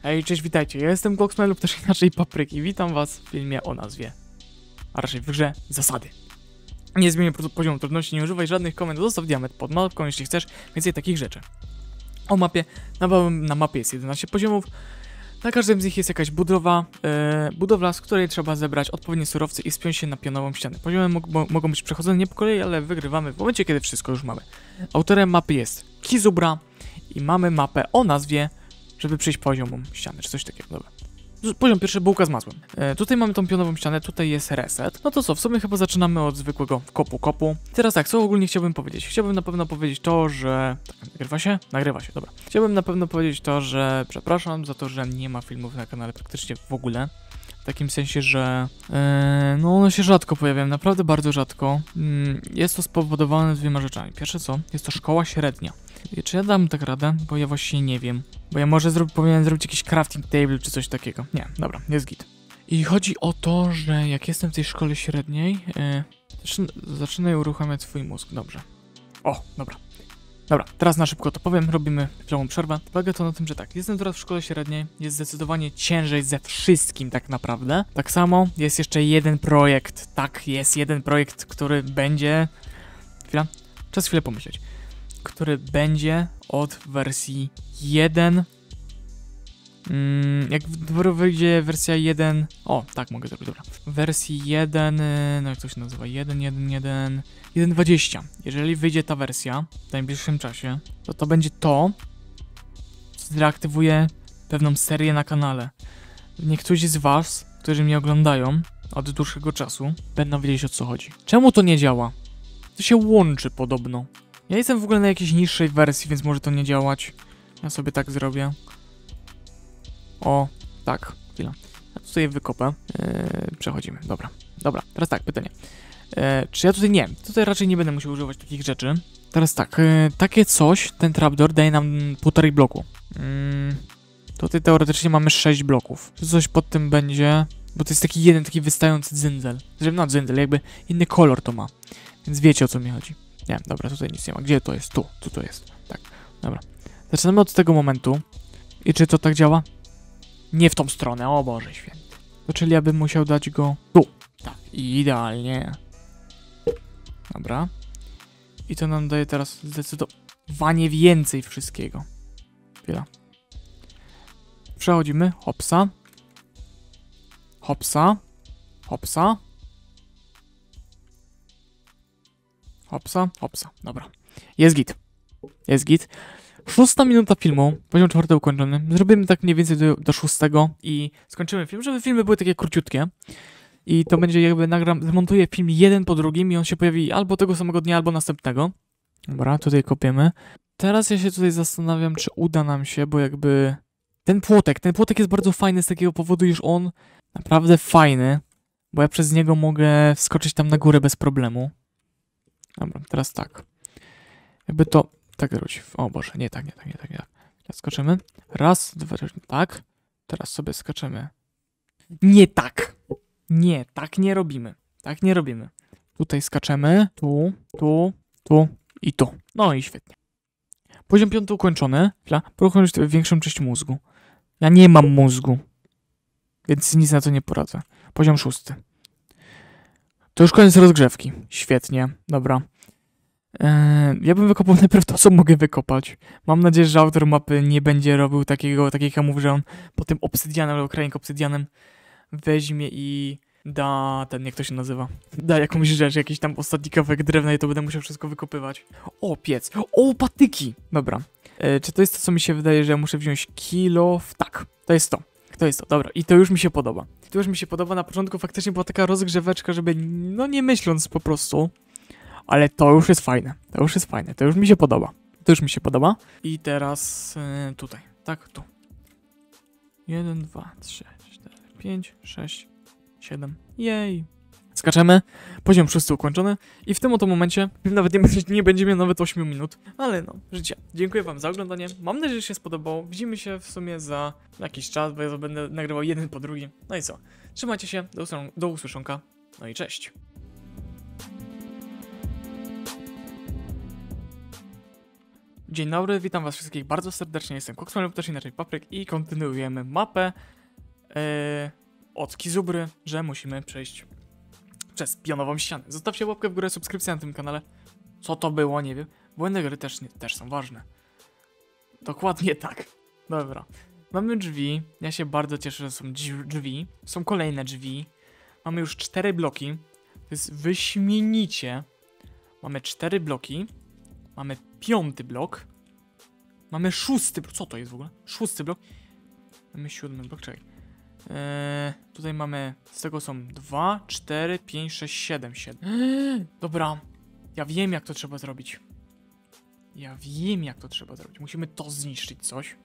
Hej, cześć, witajcie, ja jestem Goxman lub też inaczej Papryki. Witam was w filmie o nazwie, a raczej w grze Zasady. Nie zmienię poziomu trudności, nie używaj żadnych komend, zostaw diament pod mapką, jeśli chcesz więcej takich rzeczy. O mapie, na mapie jest 11 poziomów. Na każdym z nich jest jakaś budowla, z której trzeba zebrać odpowiednie surowce i spiąć się na pionową ścianę. Poziomy mogą być przechodzone nie po kolei, ale wygrywamy w momencie, kiedy wszystko już mamy. Autorem mapy jest Kizubra i mamy mapę o nazwie, żeby przejść poziomą ściany, czy coś takiego. Dobra. Poziom pierwszy, bułka z masłem. Tutaj mamy tą pionową ścianę, tutaj jest reset. No to co, w sumie chyba zaczynamy od zwykłego kopu. Teraz tak, co ogólnie chciałbym powiedzieć? Chciałbym na pewno powiedzieć to, że... Tak, nagrywa się? Nagrywa się, dobra. Chciałbym na pewno powiedzieć to, że przepraszam za to, że nie ma filmów na kanale praktycznie w ogóle. W takim sensie, że no one się rzadko pojawiają, naprawdę bardzo rzadko. Jest to spowodowane dwiema rzeczami. Pierwsze co? Jest to szkoła średnia. Czy ja dam tak radę? Bo ja właśnie nie wiem. Bo ja może powinienem zrobić jakiś crafting table czy coś takiego. Nie, dobra, jest git. I chodzi o to, że jak jestem w tej szkole średniej, zaczynaj uruchamiać swój mózg. Dobrze. O, dobra. Dobra, teraz na szybko to powiem, robimy chwilową przerwę. Polega to na tym, że tak, jestem teraz w szkole średniej, jest zdecydowanie ciężej ze wszystkim tak naprawdę. Tak samo jest jeszcze jeden projekt, tak, jest jeden projekt, który będzie... Chwila, czas chwilę pomyśleć. Który będzie od wersji 1. Jak wyjdzie wersja 1... O, tak mogę zrobić, dobra. Wersji 1... No jak to się nazywa? 1.20. Jeżeli wyjdzie ta wersja w najbliższym czasie, to będzie to, co zreaktywuje pewną serię na kanale. Niektórzy z was, którzy mnie oglądają od dłuższego czasu, będą wiedzieć, o co chodzi. Czemu to nie działa? To się łączy podobno. Ja jestem w ogóle na jakiejś niższej wersji, więc może to nie działać. Ja sobie tak zrobię. O, tak, chwila. Ja tutaj wykopę. Przechodzimy, dobra. Dobra, teraz tak, pytanie. Czy ja tutaj nie, tutaj raczej nie będę musiał używać takich rzeczy. Teraz tak, takie coś, ten trapdoor daje nam 1,5 bloku. Tutaj teoretycznie mamy 6 bloków. Czy coś pod tym będzie? Bo to jest taki jeden, taki wystający dzyndzel. No dzyndzel, jakby inny kolor to ma. Więc wiecie, o co mi chodzi. Nie, dobra, tutaj nic nie ma. Gdzie to jest? Tu to jest. Tak, dobra. Zaczynamy od tego momentu. I czy to tak działa? Nie w tą stronę, o Boże święty. To czyli ja bym musiał dać go tu. Tak, idealnie. Dobra. I to nam daje teraz zdecydowanie więcej wszystkiego. Chwila. Przechodzimy. Hopsa. Hopsa. Hopsa. Hopsa, hopsa. Dobra. Jest git. Jest git. 6 minuta filmu, poziom 4 ukończony. Zrobimy tak mniej więcej do 6 i skończymy film, żeby filmy były takie króciutkie. I to będzie jakby zmontuję film jeden po drugim i on się pojawi albo tego samego dnia, albo następnego. Dobra, tutaj kopiemy. Teraz ja się tutaj zastanawiam, czy uda nam się, bo jakby... Ten płotek jest bardzo fajny z takiego powodu, iż on naprawdę fajny, bo ja przez niego mogę wskoczyć tam na górę bez problemu. Dobra, teraz tak. Jakby to... Tak robić. O Boże, nie tak. Teraz skoczymy. Raz, dwa, tak. Teraz sobie skaczemy. Nie tak. Nie, tak nie robimy. Tak nie robimy. Tutaj skaczemy. Tu i tu. No i świetnie. Poziom 5 ukończony. Poruchomić większą część mózgu. Ja nie mam mózgu. Więc nic na to nie poradzę. Poziom 6. To już koniec rozgrzewki. Świetnie. Dobra. Ja bym wykopał najpierw to, co mogę wykopać. Mam nadzieję, że autor mapy nie będzie robił takiej hamów, że on po tym obsydianem albo krainką obsydianem weźmie i da jak to się nazywa? Da jakąś rzecz, jakiś tam ostatni kawałek drewna i to będę musiał wszystko wykopywać. O, piec. O, patyki. Dobra. Czy to jest to, co mi się wydaje, że ja muszę wziąć kilo? Tak, to jest to. To jest to, dobra. I to już mi się podoba. Na początku faktycznie była taka rozgrzeweczka, żeby, no nie myśląc po prostu. Ale to już jest fajne. To już mi się podoba. I teraz tutaj. Tak, tu. 1, 2, 3, 4, 5, 6, 7. Jej. Skaczemy. Poziom 6 ukończony. I w tym oto momencie nawet nie będzie miał nawet 8 minut. Ale no, życie. Dziękuję wam za oglądanie. Mam nadzieję, że się spodobało. Widzimy się w sumie za jakiś czas, bo ja będę nagrywał jeden po drugim. No i co? Trzymajcie się. Do usłyszonka. No i cześć. Dzień dobry, witam was wszystkich bardzo serdecznie, jestem Koksman lub też inaczej Papryk i kontynuujemy mapę od Kizubry, że musimy przejść przez pionową ścianę. Zostawcie łapkę w górę, subskrypcję na tym kanale. Co to było, nie wiem. Błędy gry też są ważne. Dokładnie tak. Dobra. Mamy drzwi, ja się bardzo cieszę, że są drzwi. Są kolejne drzwi. Mamy już 4 bloki. To jest wyśmienicie. Mamy 4 bloki. Mamy 5. blok. Mamy 6. Co to jest w ogóle? 6. blok. Mamy 7. blok, czekaj. Tutaj mamy, z tego są 2, 4, 5, 6, 7, 7. Dobra. Ja wiem, jak to trzeba zrobić. Musimy to zniszczyć coś.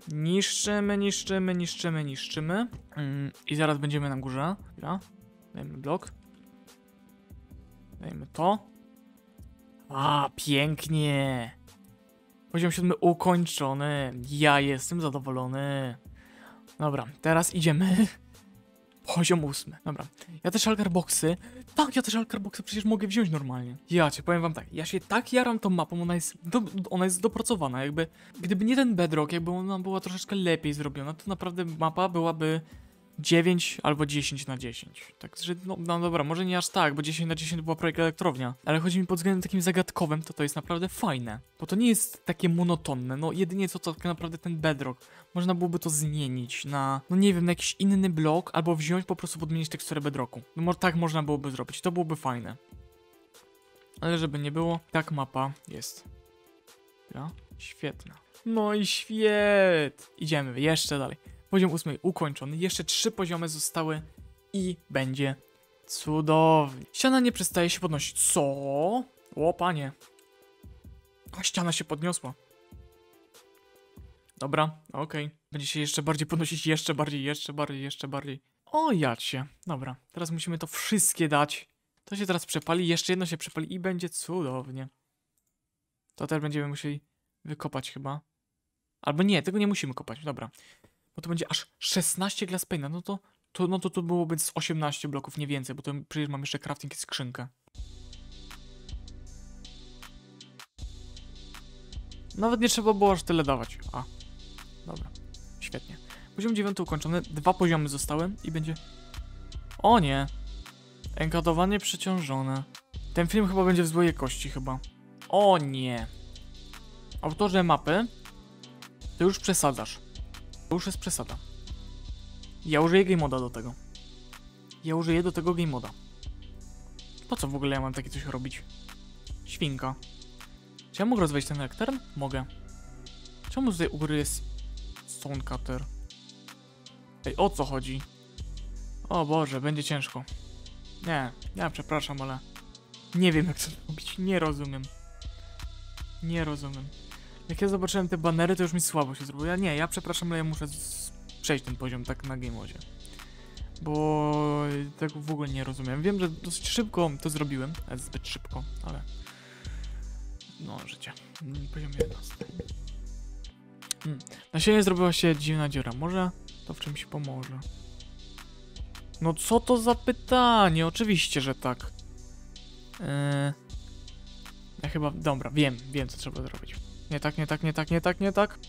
Niszczymy. I zaraz będziemy na górze. Dobra. Dajmy blok. Dajmy to. A, pięknie. Poziom 7 ukończony. Ja jestem zadowolony. Dobra, teraz idziemy. Poziom 8. Dobra. Ja też Alcarboxy. Tak, ja też Alcarboxy przecież mogę wziąć normalnie. Ja cię powiem wam tak. Ja się tak jaram tą mapą, ona jest dopracowana. Jakby, gdyby nie ten bedrock, jakby ona była troszeczkę lepiej zrobiona, to naprawdę mapa byłaby 9 albo 10 na 10. Także, no dobra, może nie aż tak, bo 10 na 10 była projekt elektrownia. Ale chodzi mi pod względem takim zagadkowym, to jest naprawdę fajne. Bo to nie jest takie monotonne, no jedynie co to tak naprawdę ten bedrock. Można byłoby to zmienić na, no nie wiem, na jakiś inny blok, albo wziąć po prostu podmienić teksturę bedrocku. No tak można byłoby zrobić, to byłoby fajne. Ale żeby nie było, tak mapa jest. Ja? Świetna. No i Idziemy jeszcze dalej. Poziom 8 ukończony, jeszcze 3 poziomy zostały i będzie cudownie. Ściana nie przestaje się podnosić. Co? O panie. A ściana się podniosła. Dobra, okej. Będzie się jeszcze bardziej podnosić, jeszcze bardziej. O jacie. Dobra, teraz musimy to wszystkie dać. To się teraz przepali, jeszcze jedno się przepali i będzie cudownie. To też będziemy musieli wykopać chyba. Albo nie, tego nie musimy kopać, dobra. Bo to będzie aż 16 glass pane'a, no to byłoby z 18 bloków, nie więcej, bo to przecież mam jeszcze crafting i skrzynkę. Nawet nie trzeba było aż tyle dawać. A, dobra, świetnie. Poziom 9 ukończony, 2 poziomy zostały i będzie... O nie! Enkodowanie przeciążone. Ten film chyba będzie w złej jakości chyba. O nie! Autorze mapy, to już przesadzasz. To już jest przesada. Ja użyję game moda do tego. Game moda. Po co w ogóle ja mam takie coś robić? Świnka. Czy ja mogę rozwalić ten elektron? Mogę. Czemu tutaj u góry jest stone cutter? Ej, o co chodzi? O Boże, będzie ciężko. Nie, ja przepraszam, ale nie wiem, jak to zrobić. Nie rozumiem. Jak ja zobaczyłem te banery, to już mi słabo się zrobiło. Ja przepraszam, ale ja muszę przejść ten poziom tak na game modzie. Bo tego w ogóle nie rozumiem. Wiem, że dosyć szybko to zrobiłem, zbyt szybko, ale... No, życie. Poziom 11. Na siebie zrobiła się dziwna dziura. Może to w czymś pomoże. No co to za pytanie? Oczywiście, że tak. Ja chyba... Dobra, wiem co trzeba zrobić. Nie tak.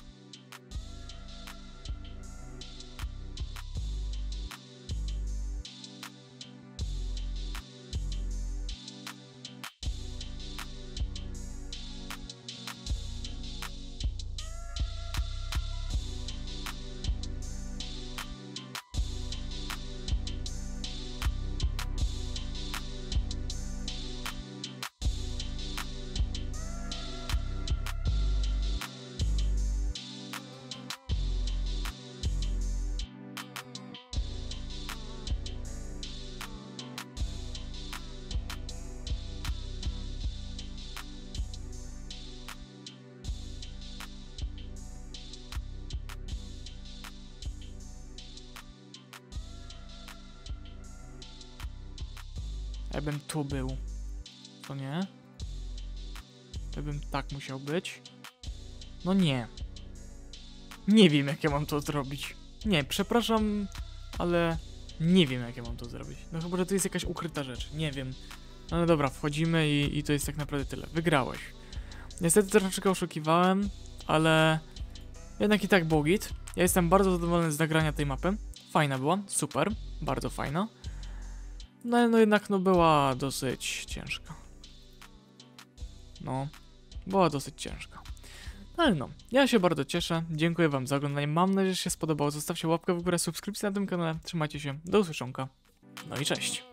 Jakbym tu był. To nie? To bym tak musiał być. No nie. Nie wiem, jak ja mam to zrobić. Nie, przepraszam, ale nie wiem, jak ja mam to zrobić. No chyba, że to jest jakaś ukryta rzecz. Nie wiem. No dobra, wchodzimy i to jest tak naprawdę tyle. Wygrałeś. Niestety troszeczkę oszukiwałem, ale jednak i tak był git. Ja jestem bardzo zadowolony z nagrania tej mapy. Fajna była, super, bardzo fajna. No jednak była dosyć ciężka. No, była dosyć ciężka. No ale ja się bardzo cieszę, dziękuję wam za oglądanie, mam nadzieję, że się spodobało. Zostawcie łapkę w górę, subskrypcję na tym kanale, trzymajcie się, do usłyszonka. No i cześć.